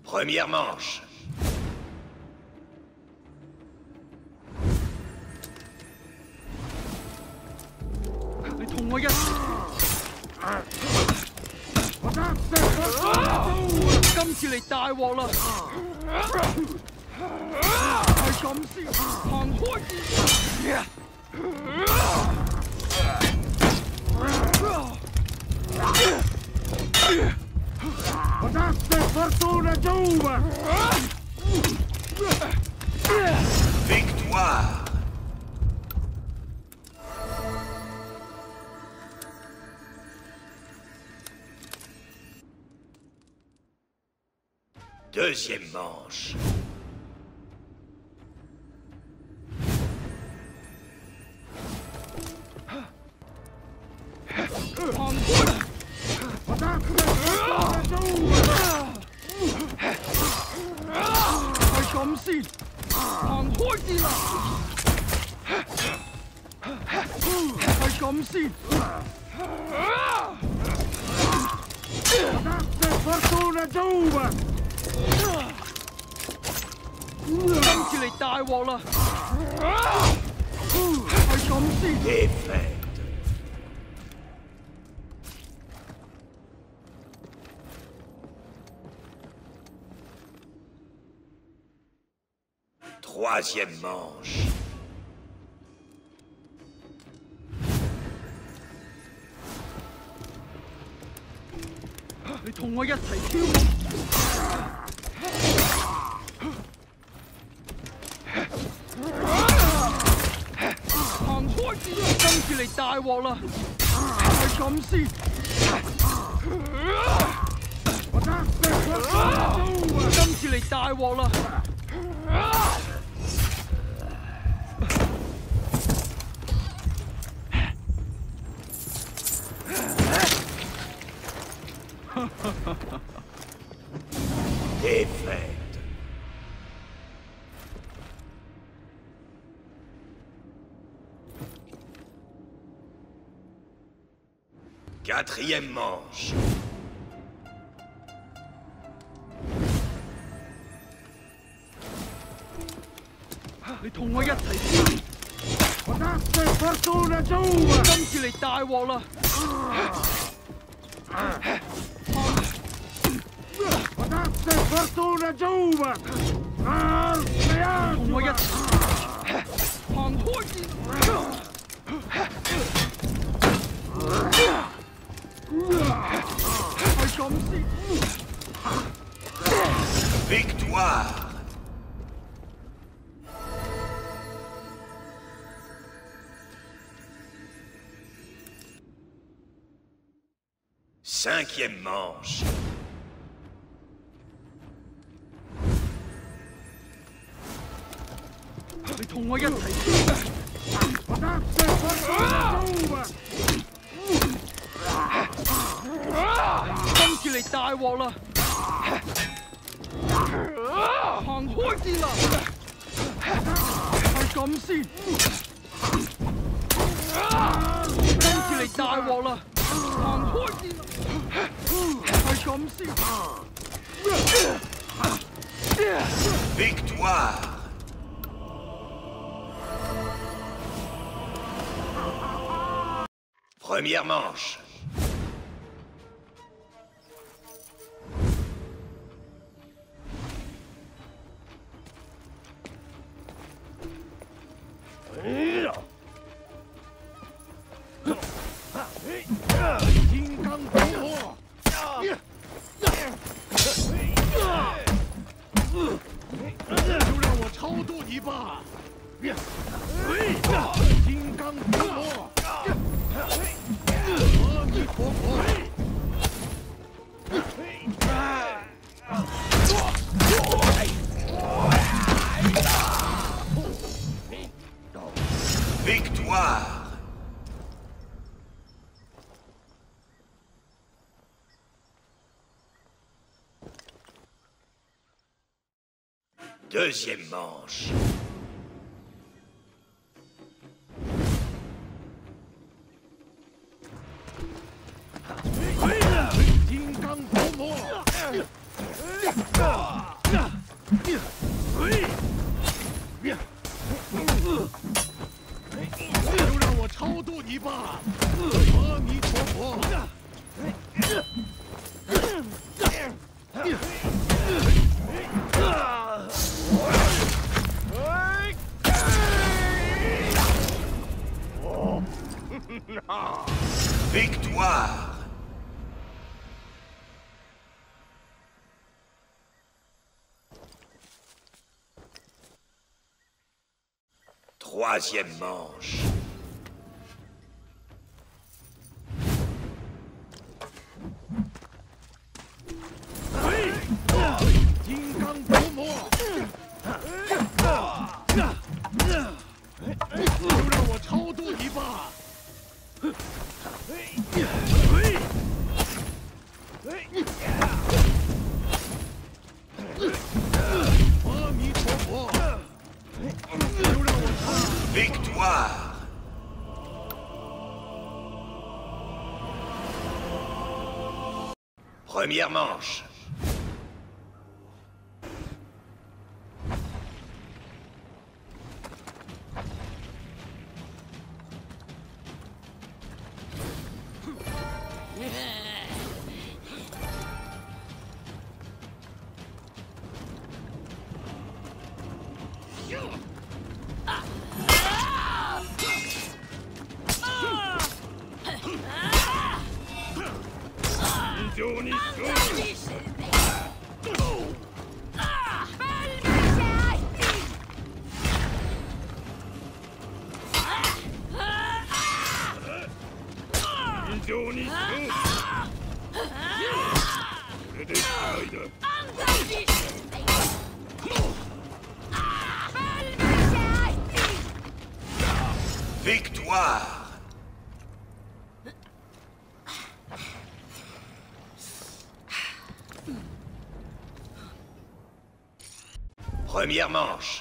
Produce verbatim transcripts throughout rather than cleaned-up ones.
Première manche. 你同我一齊。今次嚟大鑊啦！係咁先，行開啲！ Potasse fortuna giuva! Victoire! Deuxième manche. Fortuna giuva! 今次嚟大鑊啦！係咁先。 Défaite. Troisième manche. Ah, 你同我一齊跳舞。行開啲！今次嚟大鑊啦！係咁先。今次嚟大鑊啦！ Défaite. Quatrième manche. Ah, 你同我一齊跳。 Potasse fortuna giuva! 今次嚟大鑊啦！ Potasse fortuna giuva! 同我一齊行開啲！係咁先。 Victoire. Cinquième manche. Ah, 你同我一齊跳。 Potasse fortuna giuva! 今次嚟大鑊啦！行開啲啦！係咁先。今次嚟大鑊啦！行開啲啦！係咁先。 Victoire. Première manche. Victoire. Deuxième manche. 就让我超度你吧，阿弥陀佛。 Victoire! Troisième manche. Victoire! Première manche. Victoire! Première manche.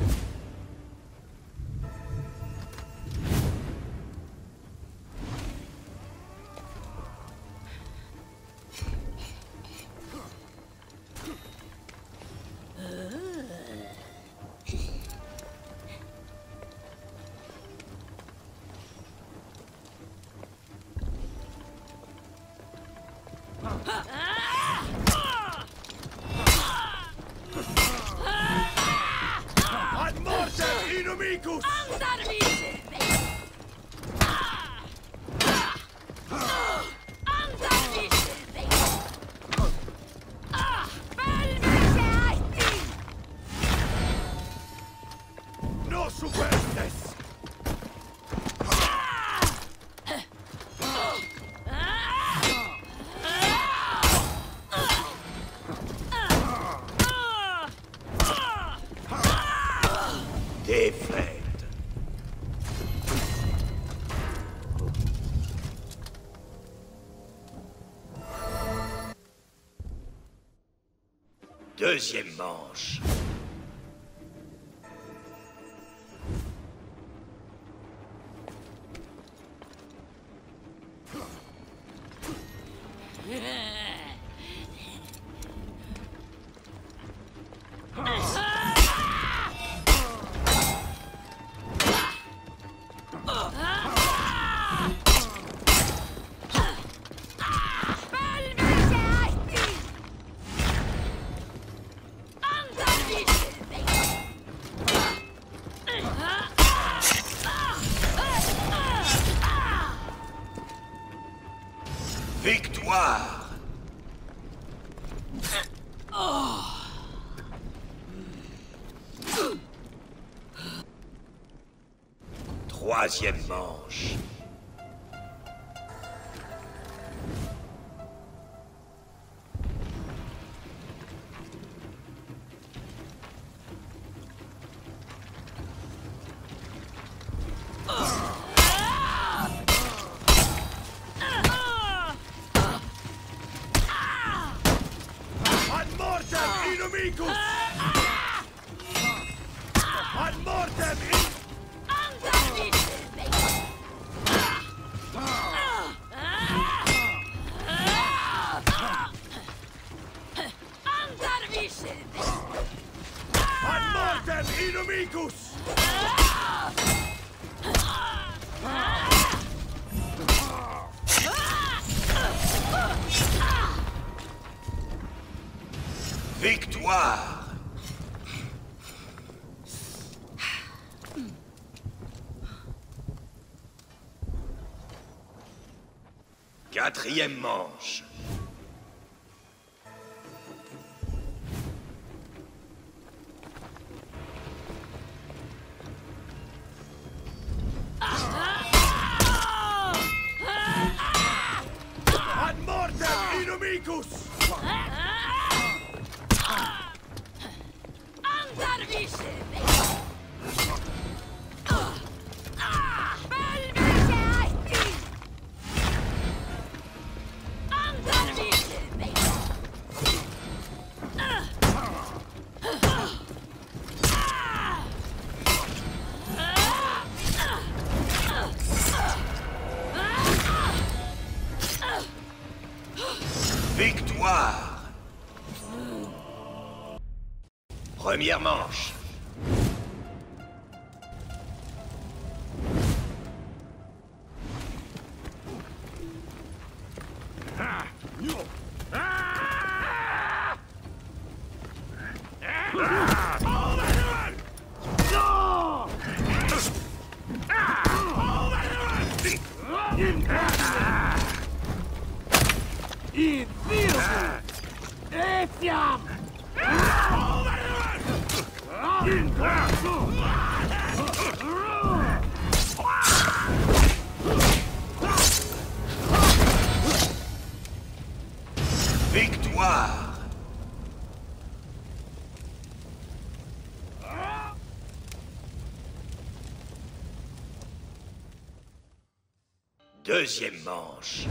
Ad mortem inumicus! No superstes! Défaite. Deuxième manche. Victoire! Troisième manche. Ad mortem inumicus! Ad mortem in... Ad mortem inumicus! Victoire! Quatrième manche. Ad mortem inumicus! Victoire! Première manche. Victoire! Deuxième manche.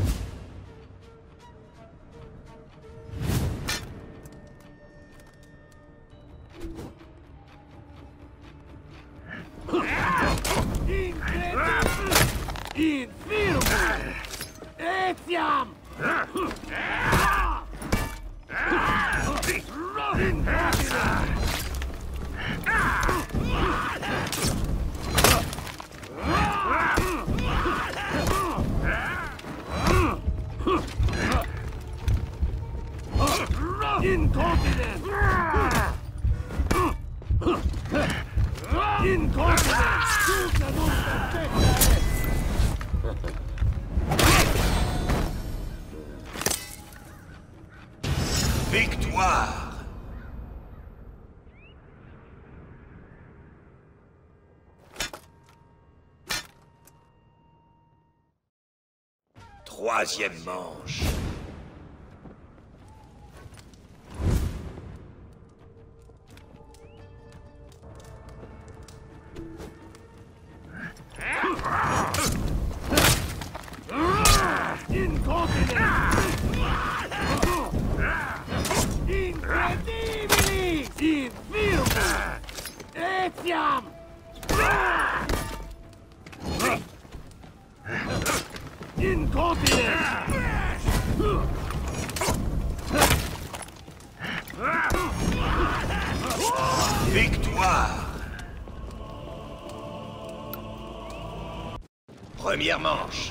Victoire! Troisième manche. Victoire! Première manche.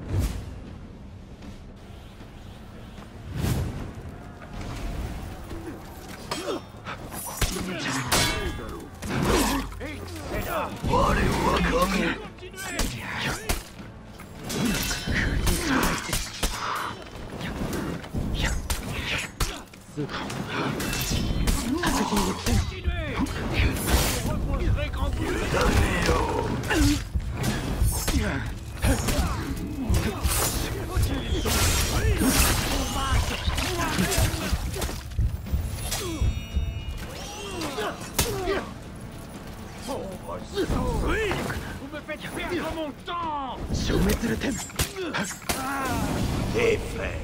Défaite.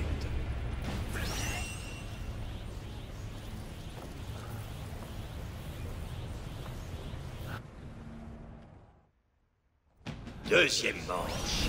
Deuxième manche.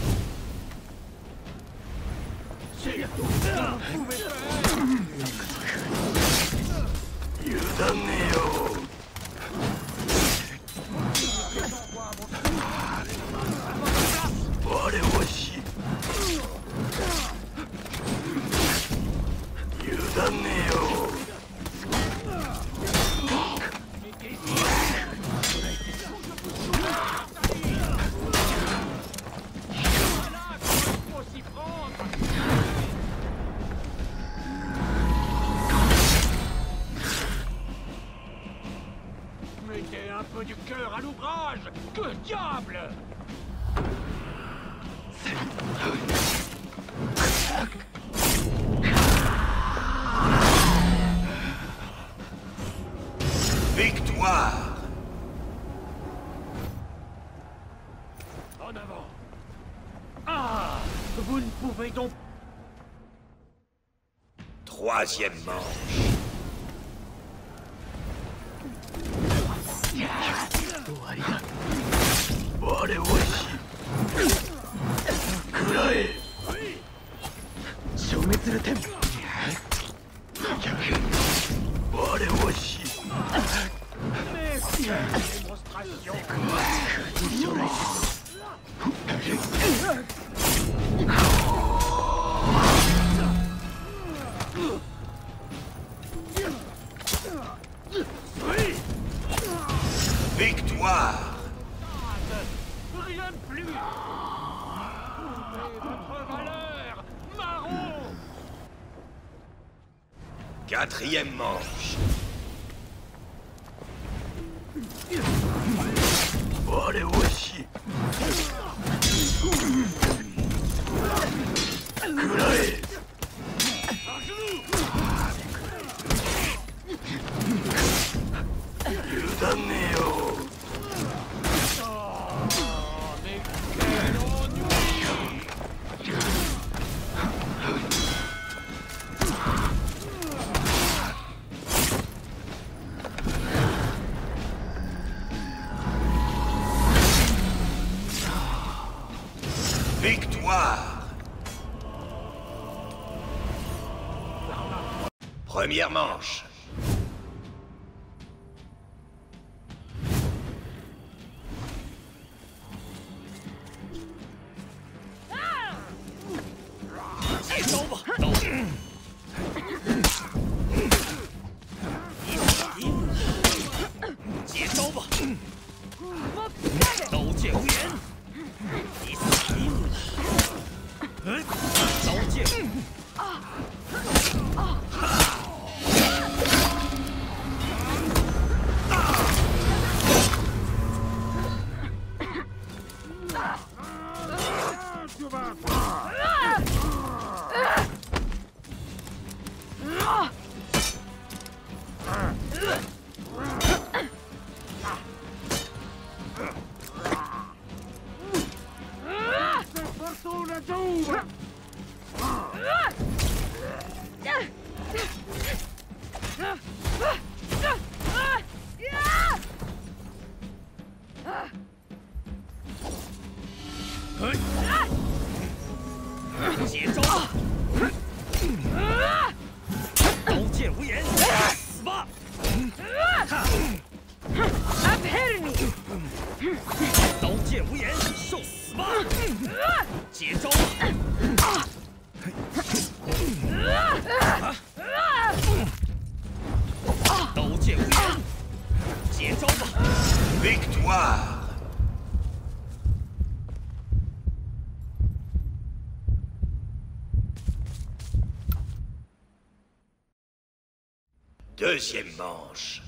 Mettez un peu du cœur à l'ouvrage! Que diable! Victoire! En avant! Ah! Vous ne pouvez donc... Troisième manche. Démonstration! Victoire! Rien de plus! Prouvez votre valeur, Marron! Quatrième manche. Victoire! Première manche. Fortuna Giuba! Victoire! Deuxième manche.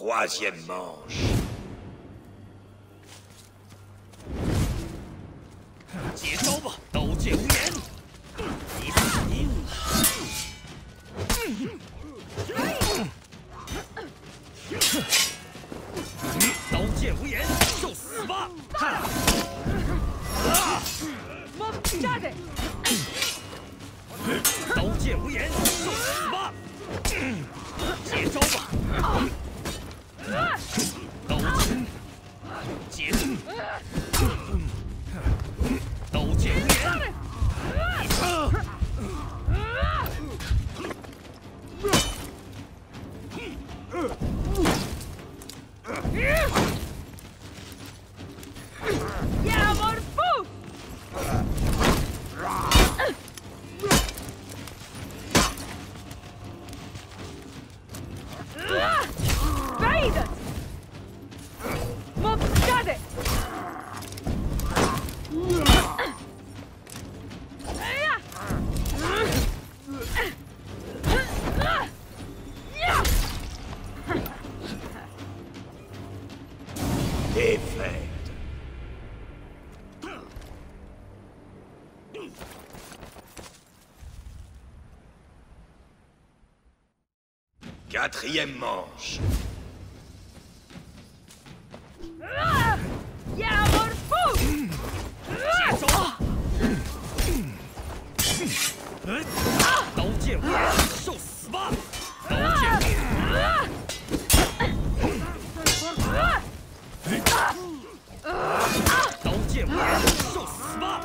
Troisième manche. 接招吧，刀剑无眼！你死定了！刀剑无眼，受死吧！哈！啊！ Mocciate! 刀剑无眼，受死吧！接招吧！刀剑，接住！刀剑无眼！ Défaite. Quatrième manche. 刀剑无眼，受死吧！刀剑无眼。 刀剑无眼，受死吧！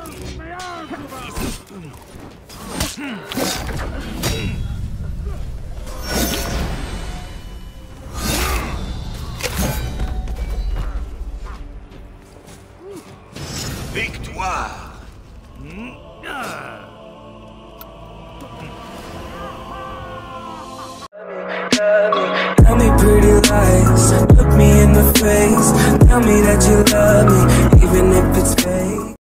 Victoire. Tell me pretty lies, look me in the face. Tell me that you love me, even if it's fake.